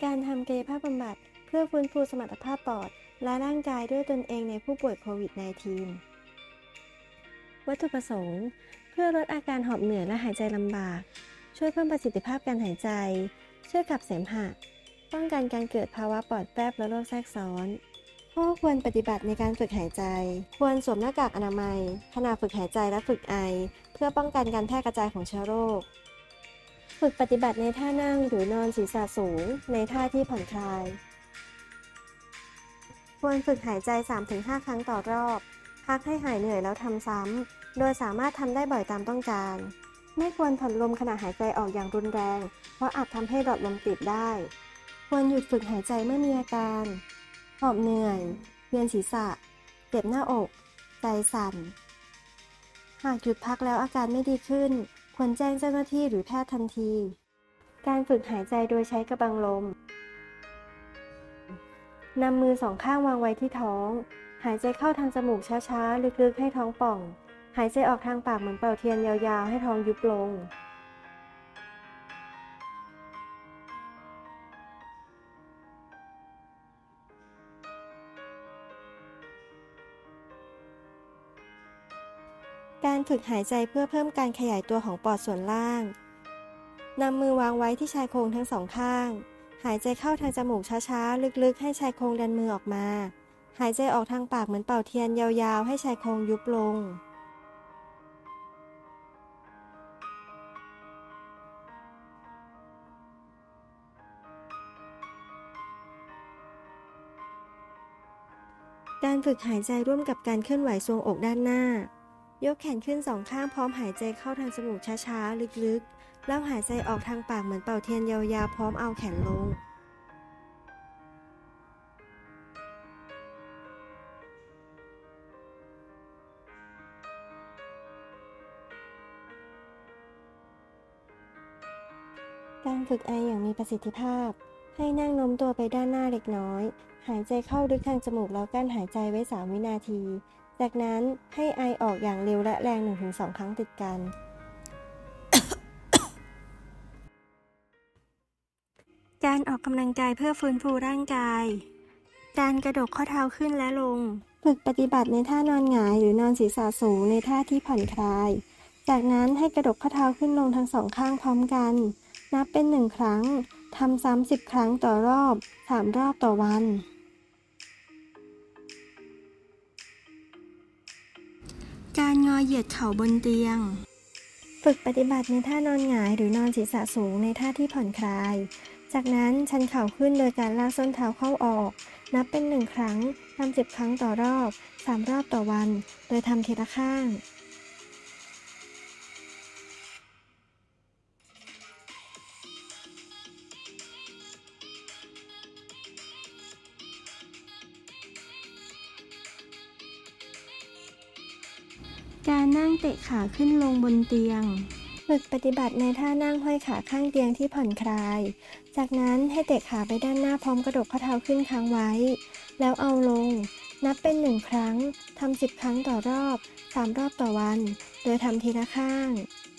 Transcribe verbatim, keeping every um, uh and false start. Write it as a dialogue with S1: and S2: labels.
S1: การทำกายภาพบำบัดเพื่อฟื้นฟูสมรรถภาพปอดและร่างกายด้วยตนเองในผู้ป่วยโควิด สิบเก้า วัตถุประสงค์เพื่อลดอาการหอบเหนื่อยและหายใจลำบากช่วยเพิ่มประสิทธิภาพการหายใจช่วยขับเสมหะป้องกันการเกิดภาวะปอดแฟบและโรคแทรกซ้อนข้อควรปฏิบัติในการฝึกหายใจควรสวมหน้ากากอนามัยขณะฝึกหายใจและฝึกไอเพื่อป้องกันการแพร่กระจายของเชื้อโรคฝึกปฏิบัติในท่านั่งหรือนอนศีรษะสูงในท่าที่ผ่อนคลายควรฝึกหายใจ สามถึงห้า ครั้งต่อรอบพักให้หายเหนื่อยแล้วทำซ้ำโดยสามารถทำได้บ่อยตามต้องการไม่ควรผ่อนลมขณะหายใจออกอย่างรุนแรงเพราะอาจทำให้หลอดลมตีบได้ควรหยุดฝึกหายใจเมื่อมีอาการหอบเหนื่อยเวียนศีรษะเจ็บหน้าอกใจสั่นหากหยุดพักแล้วอาการไม่ดีขึ้นควรแจ้งเจ้าหน้าที่หรือแพทย์ทันทีการฝึกหายใจโดยใช้กระบังลมนำมือสองข้างวางไว้ที่ท้องหายใจเข้าทางจมูกช้าๆลึกๆให้ท้องป่องหายใจออกทางปากเหมือนเป่าเทียนยาวๆให้ท้องยุบลงการฝึกหายใจเพื่อเพิ่มการขยายตัวของปอดส่วนล่างนำมือวางไว้ที่ชายโครงทั้งสองข้างหายใจเข้าทางจมูกช้าๆลึกๆให้ชายโครงดันมือออกมาหายใจออกทางปากเหมือนเป่าเทียนยาวๆให้ชายโครงยุบลงการฝึกหายใจร่วมกับการเคลื่อนไหวทรวงอกด้านหน้ายกแขนขึ้นสองข้างพร้อมหายใจเข้าทางจมูกช้าๆลึกๆแล้วหายใจออกทางปากเหมือนเป่าเทียนยาวๆพร้อมเอาแขนลงการฝึกไออย่างมีประสิทธิภาพให้นั่งโน้มตัวไปด้านหน้าเล็กน้อยหายใจเข้าลึกทางจมูกแล้วกั้นหายใจไว้สามวินาทีจากนั้นให้ไอออกอย่างเร็วและแรง หนึ่งถึงสอง ครั้งติดกันการออกกำลังกายเพื่อฟื้นฟูร่างกายการกระดกข้อเท้าขึ้นและลงฝึกปฏิบัติในท่านอนหงายหรือนอนศีรษะสูงในท่าที่ผ่อนคลายจากนั้นให้กระดกข้อเท้าขึ้นลงทั้งสองข้างพร้อมกันนับเป็นหนึ่งครั้งทำซ้ำสิบครั้งต่อรอบสามรอบต่อวันการงอเหยียดเข่าบนเตียงฝึกปฏิบัติในท่านอนหงายหรือนอนศีรษะสูงในท่าที่ผ่อนคลายจากนั้นชันเข่าขึ้นโดยการลากส้นเท้าเข้าออกนับเป็นหนึ่งครั้งทำสิบครั้งต่อรอบสามรอบต่อวันโดยทำทีละข้างการนั่งเตะขาขึ้นลงบนเตียงฝึกปฏิบัติในท่านั่งห้อยขาข้างเตียงที่ผ่อนคลายจากนั้นให้เตะขาไปด้านหน้าพร้อมกระดกข้อเท้าขึ้นค้างไว้แล้วเอาลงนับเป็นหนึ่งครั้งทำสิบครั้งต่อรอบสามรอบต่อวันโดยทำทีละข้าง